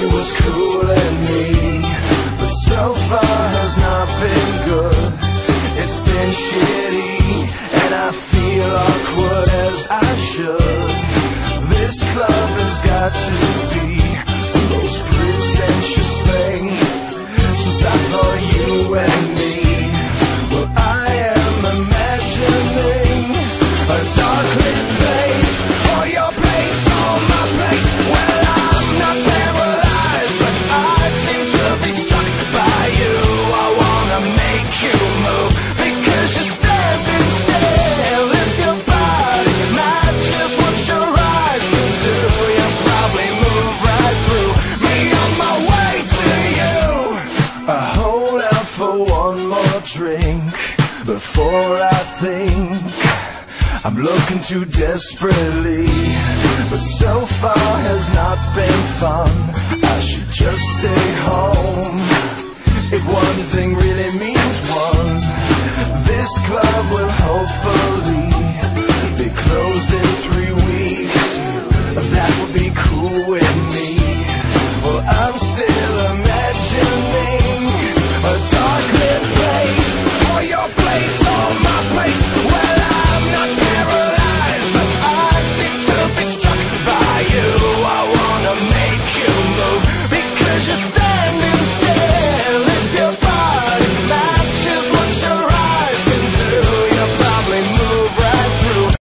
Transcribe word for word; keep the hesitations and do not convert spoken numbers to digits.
was cooling me, but so far has not been good. It's been shitty, and I feel awkward as I should. This club has got to be the most pretentious thing since I thought you and me. Well, I am imagining a dark lit place, or your place, or my place. Well, I'm not paralyzed, but I seem to be struck by you. I wanna make you move, because you're standing still. If your body matches what your eyes can do, you'll probably move right through me on my way to you. I hold out for one more drink before I think I'm looking too desperately, but so far has not been fun. I should just stay home. If one thing really means one, this club will hopefully be closed in three weeks. That would be cool with me. Well, I'm still imagining a dark lit place, or your place, or my place. Well, I'm not paralyzed, but I seem to be struck by you. I wanna make you move,